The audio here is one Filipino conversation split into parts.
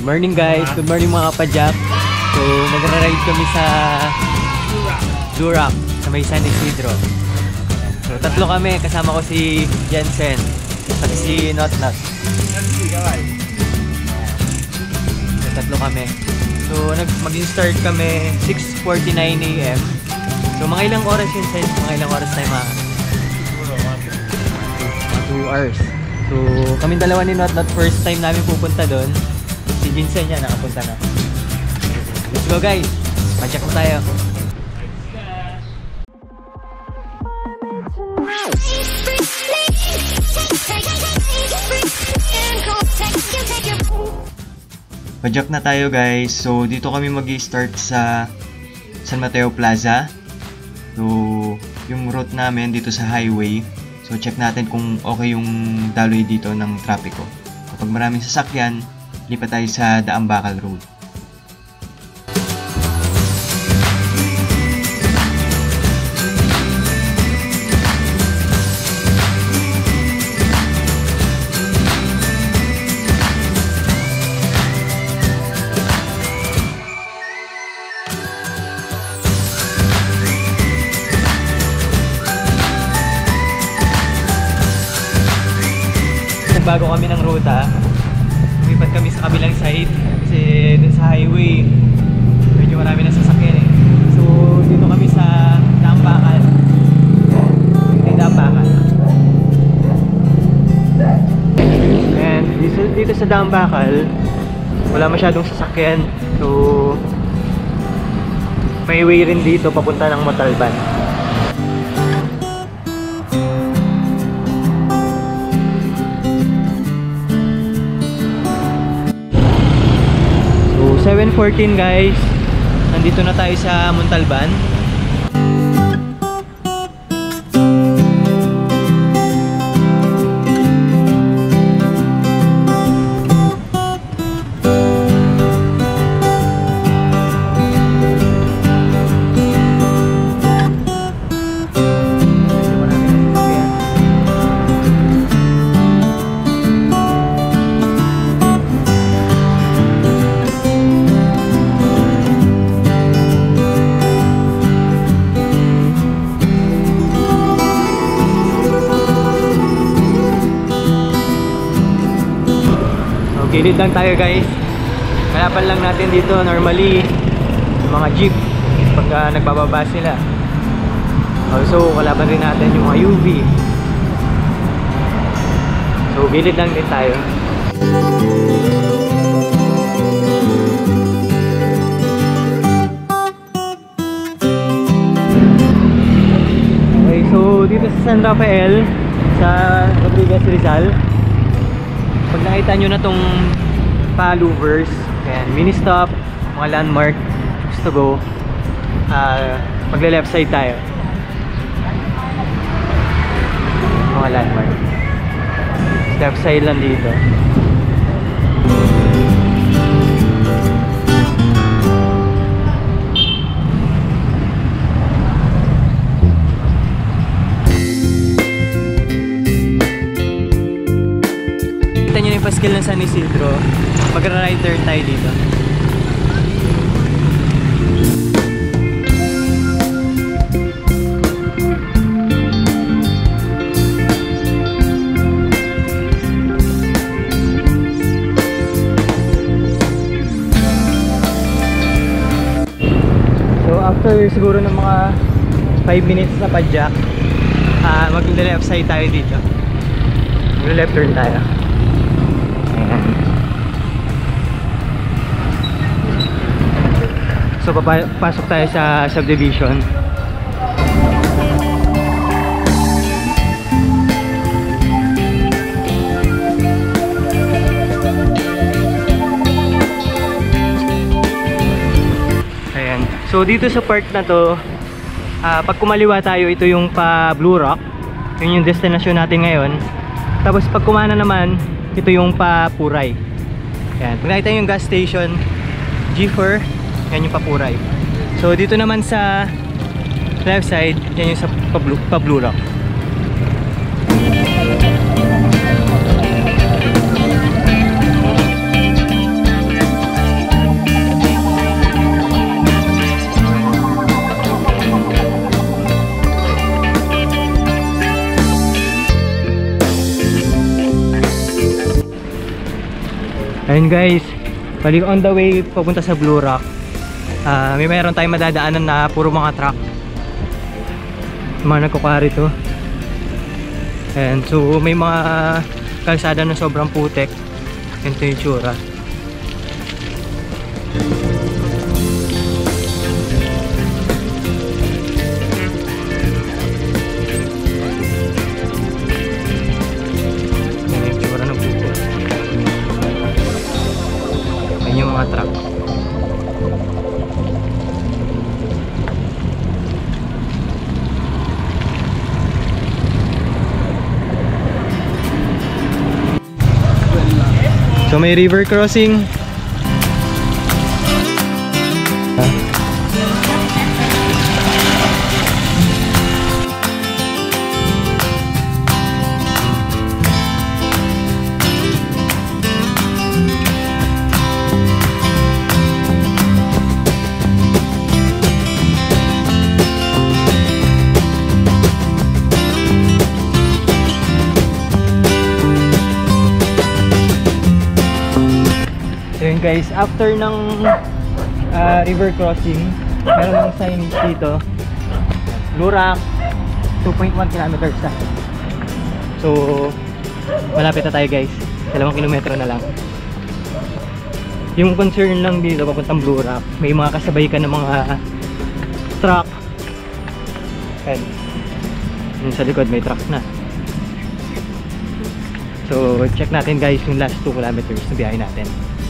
Good morning guys, good morning mga kapadyak. So magra-ride kami sa Blue Rock sa may San Isidro. So tatlo kami, kasama ko si Jensen pati si Notnot. So tatlo kami. So mag-start kami 6:49 AM. So mga ilang oras yun, Sen? Mga ilang oras tayo mga 2 hours. So kami dalawa ni Notnot, first time namin pupunta doon. Si Jensen yan, nakapunta na. Let's go guys! Pa-check mo tayo. Pa-check na tayo guys. So dito kami mag-i-start sa San Mateo Plaza. So yung route namin dito sa highway. So check natin kung okay yung daloy dito ng trapiko. Kapag maraming sasakyan, lipat tayo sa Daambakal Road. Bago kami ng ruta, lumipat kami sa kabilang side kasi dun sa highway medyo marami na sasakyan eh. So dito kami sa Daambakal. And dito sa Daambakal wala masyadong sasakyan, so may way rin dito papunta ng Montalban. 7:14 guys, nandito na tayo sa Montalban. Gilid lang tayo guys. Hanapan lang natin dito normally mga jeep pag nagbababa sila. Also kalaban rin natin yung mga UV. So gilid lang din tayo. Okay, so dito sa San Rafael sa Rodriguez Rizal, pag nakita nyo na tong pa-louvers, mini stop, mga landmark, just to go, magle-left side tayo. Mga landmark. Left side lang dito. Paskil ng San Isidro, mag-right turn tayo dito. So after siguro ng mga 5 minutes na padyak, mag-left side tayo dito. Mag-left turn tayo. So papasok tayo sa subdivision. Ayan. So dito sa part na to, pag kumaliwa tayo, ito yung pa Blue Rock. Yun yung destination natin ngayon. Tapos pag kumana naman, ito yung pa Puray. Ayan. Pag nakita yung gas station G4, yan yung Papuray. So dito naman sa left side, yan yung sa Blue Rock. Ayun guys, balik on the way papunta sa Blue Rock. Meron tayong madadaanan na puro mga truck, mga nagkukari to. And so may mga kalsada na sobrang putek. Ito yung tsura. Yan yung tsura ng putek. Ayun yung mga truck. So may river crossing. Ayun guys, after ng river crossing, meron ng signage dito, Blue Rock, 2.1 kilometers na. So malapit na tayo guys, 2 kilometro na lang. Yung concern lang dito papuntang Blue Rock, may mga kasabay ka ng mga truck. And yung sa likod may truck na. So check natin guys yung last 2 kilometers na biyahe natin.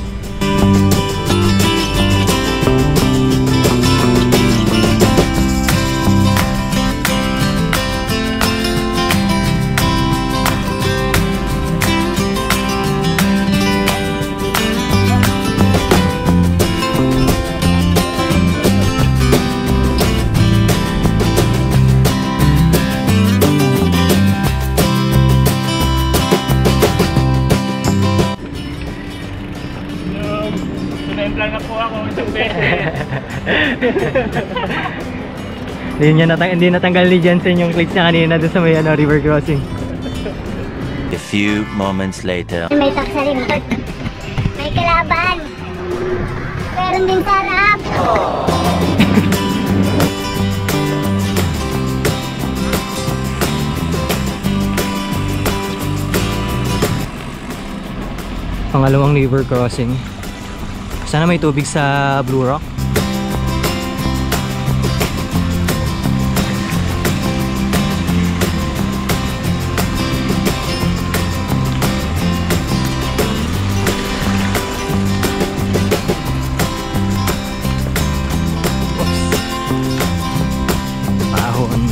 Naimplan na po ako isang beses. Hindi natanggal ni Jensen yung clicks niya kanina doon sa may river crossing. A few moments later. May taksa rin. May kalaban. Meron din sarap. Pangalawang river crossing. Sana may tubig sa Blue Rock. Pahon.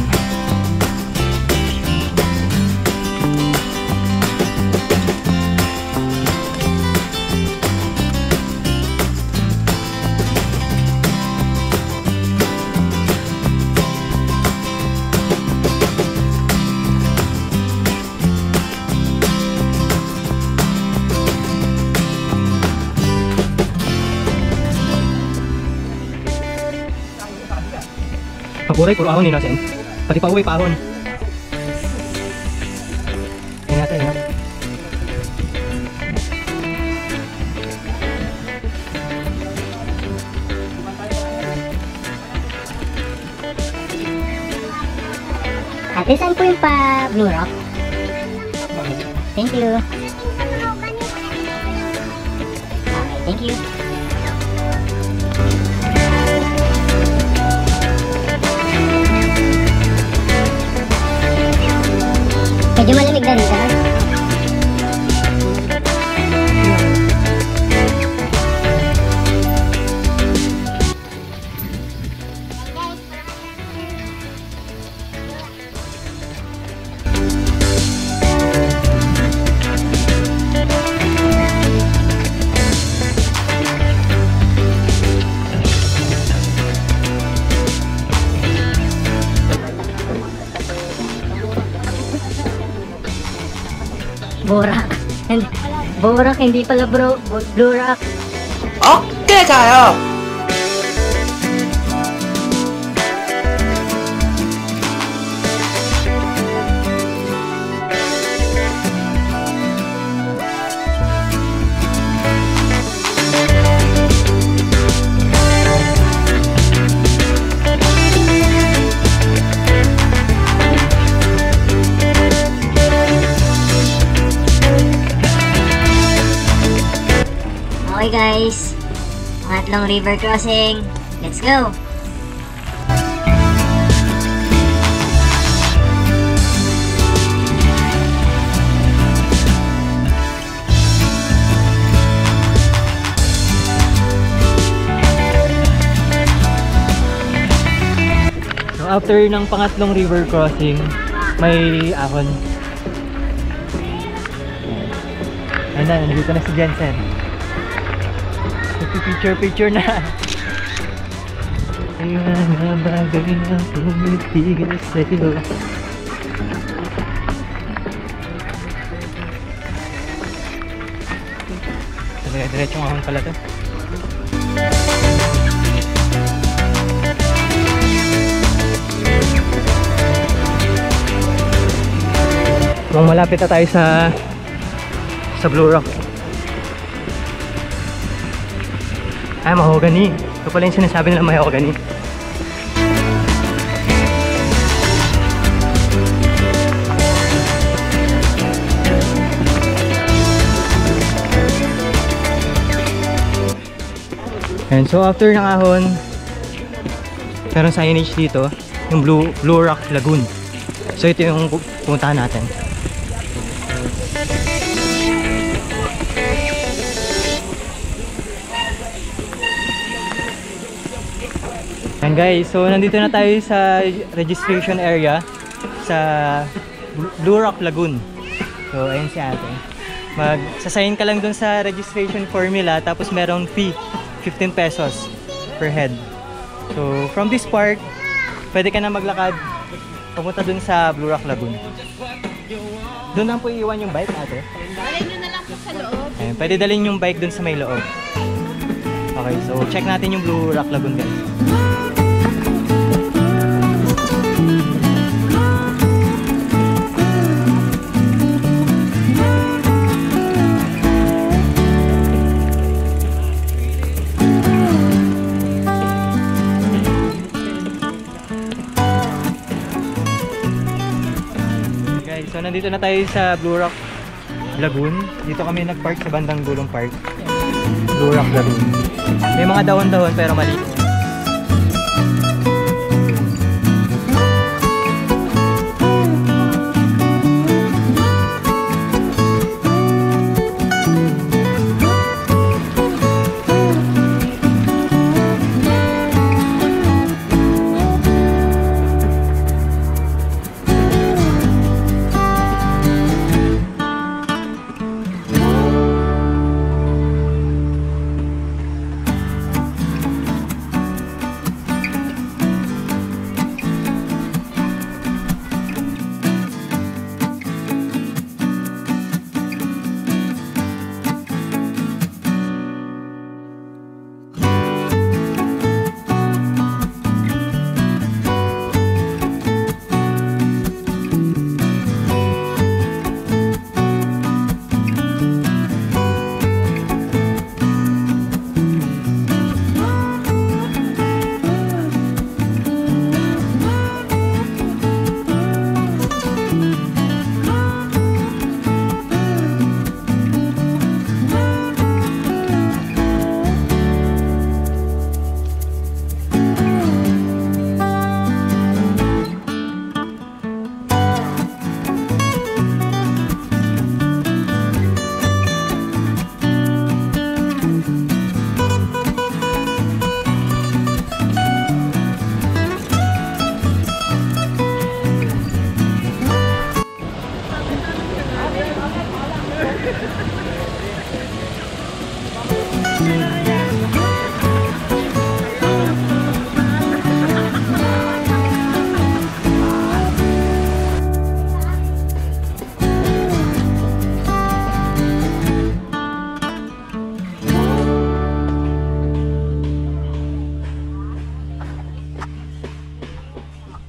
Pakuray, puro ahon yun natin. Pati pa uwi, pahon. Tingnan natin, ha? Ate, saan po yung pa Blue Rock? Thank you. Okay, thank you. Medyo malamig na dito. Borak. Borak, hindi pala bro. Blue Rock. Okay kayo! Okay guys, pangatlong river crossing. Let's go! So after ng pangatlong river crossing, may ahon. Ayan na, nandito na si Jensen. Picture na. Ayan na bagay na tumitigil sa'yo. Diretsyong ahon pala to. Malapit na tayo sa Blue Rock. Ay, mahogany. Ito pala yung sinasabi nila mahogany. And so after ng ahon, meron signage dito, yung Blue Rock Lagoon. So ito yung pupuntahan natin. And guys, so nandito na tayo sa registration area sa Blue Rock Lagoon. So ayun si ate. Magsasign ka lang dun sa registration formula, tapos merong fee, 15 pesos per head. So from this part, pwede ka na maglakad papunta dun sa Blue Rock Lagoon. Doon lang po iiwan yung bike, ate. Dalhin nyo na lang po sa loob. Ayun, pwede dalhin yung bike dun sa may loob. Okay, so check natin yung Blue Rock Lagoon guys. So nandito na tayo sa Blue Rock Lagoon. Dito kami nag-park sa bandang gulong park. Blue Rock Lagoon. May mga dahon-dahon pero maliit.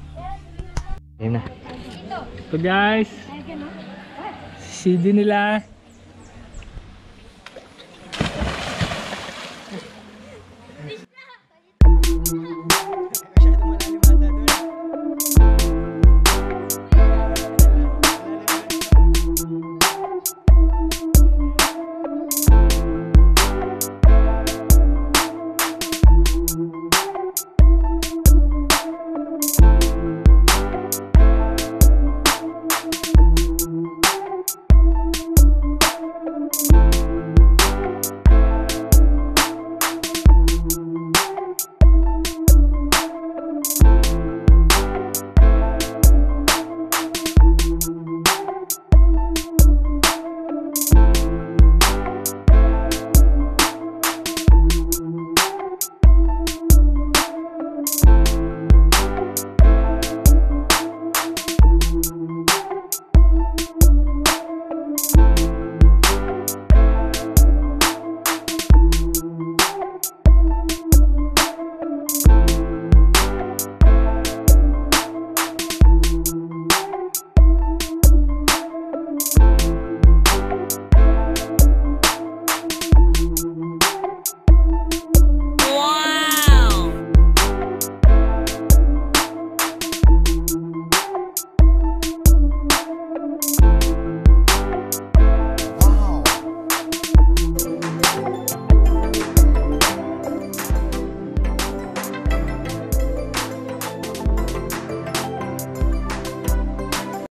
So guys, CD nila